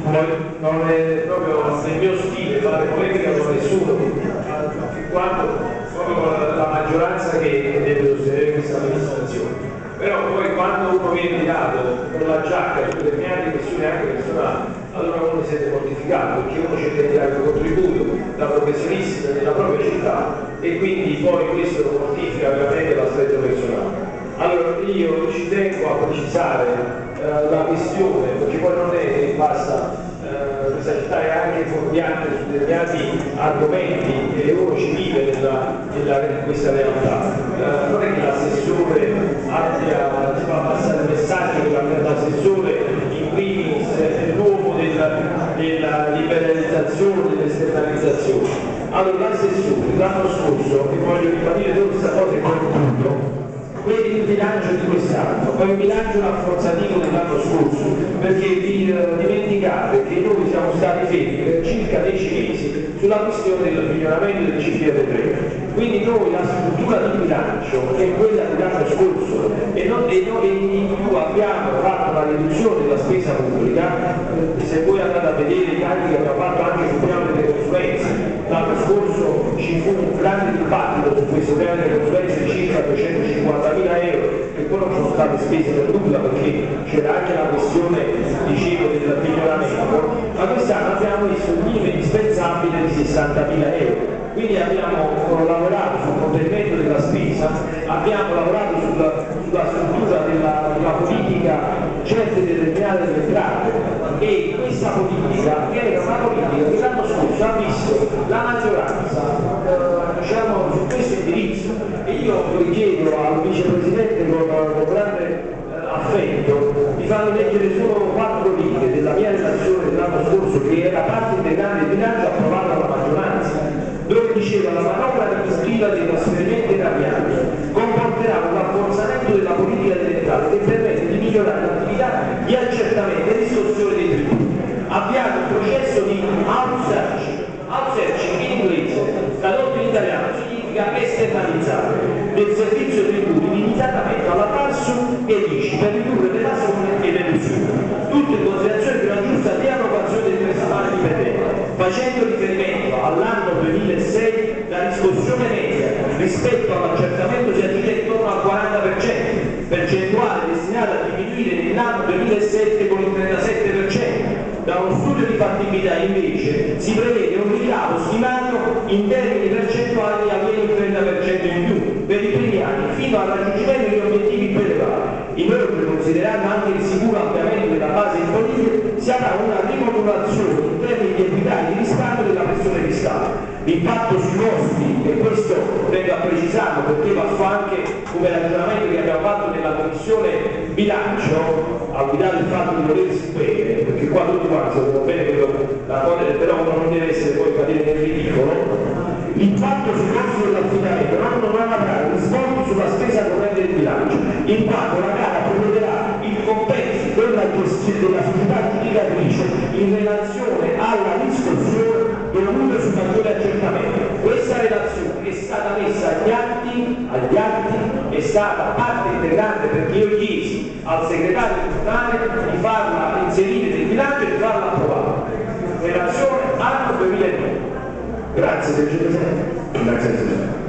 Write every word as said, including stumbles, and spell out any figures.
non è proprio nel mio stile fare polemica con nessuno, fin quando proprio la maggioranza che deve sostenere questa amministrazione. Però poi quando uno viene tirato con la giacca su determinate questioni anche personali, allora uno si sente mortificato, perché uno cerca di dare un contributo da professionista nella propria città e quindi poi questo lo mortifica veramente l'aspetto personale. Allora io ci tengo a precisare eh, la questione, perché poi non è che basta, eh, questa città è anche fuorviante su determinati argomenti e uno ci vive nella, nella, in questa realtà. Eh, non è che l'assessore abbia, si fa passare il messaggio che l'assessore in primis è l'uomo della, della liberalizzazione, dell'esternalizzazione. Allora l'assessore l'anno scorso, e voglio ribadire tutta questa cosa e concludo, vedi il bilancio di quest'anno, poi il bilancio rafforzativo dell'anno scorso, perché vi eh, dimenticate che noi siamo stati fermi per circa dieci mesi sulla questione del miglioramento del C P R tre. Quindi noi la struttura di bilancio è quella dell'anno scorso e, non, e noi in più abbiamo fatto la riduzione della spesa pubblica. Se voi andate a vedere i tagli che abbiamo fatto anche sul piano delle consulenze, l'anno scorso ci fu un grande dibattito su questo piano delle consulenze di circa duecentocinquantamila euro che poi non sono state spese per nulla perché c'era anche la questione, dicevo, del miglioramento, ma quest'anno abbiamo visto un minimo indispensabile di sessantamila euro. Quindi abbiamo lavorato sul contenimento della spesa, abbiamo lavorato sulla, sulla struttura della, della politica certe determinate delle entrate e questa politica che era una politica che l'anno scorso ha visto la maggioranza eh, diciamo, su questo indirizzo e io chiedo al vicepresidente con, con grande eh, affetto di farmi leggere solo quattro righe della mia relazione dell'anno scorso che era parte integrante del bilancio approvato dalla maggioranza, dove diceva la manovra amministrativa dei trasferimenti erariali comporterà un rafforzamento della politica delle entrate che permette di migliorare l'attività di accertamento e riscossione dei tributi. Avviato il processo di outsourcing, outsourcing in inglese, tradotto in italiano significa esternalizzare del servizio tributi limitatamente alla TARSU e l'I C I per ridurre l'evasione e l'elusione. Tutto in considerazione di una giusta riallocazione del personale dipendente, facendo riferimento all'anno duemilasei la riscossione media rispetto all'accertamento si aggira intorno al quaranta per cento, percentuale destinata a diminuire nell'anno duemilasette con il trentasette per cento. Da uno studio di fattibilità invece si prevede un ricavo stimato in termini percentuali di almeno il trenta per cento in più per i primi anni fino al raggiungimento degli obiettivi più elevati. Inoltre, considerando anche il sicuro ampliamento della base imponibile, si avrà una rimodulazione in termini di equità e di risparmio della pressione fiscale. L'impatto sui costi, e questo tengo a precisarlo perché va su anche come ragionamento che abbiamo fatto nella commissione bilancio, al di là del fatto di voler spendere, perché qua tutti quanti sappiamo bene quello, la cosa, però uno non deve essere poi cadere nel ridicolo, l'impatto sui costi dell'affidamento non, non avrà risvolti sulla spesa corrente del bilancio, in quanto la gara prevederà il compenso della gestione della società giudicatrice in relazione alla riscossione dovuta sul maggiore accertamento. Questa relazione è stata messa agli atti, agli atti, è stata parte integrante perché io chiesi al segretario comunale di farla inserire nel bilancio e di farla approvare. Relazione anno duemiladue. Grazie, Presidente. Grazie.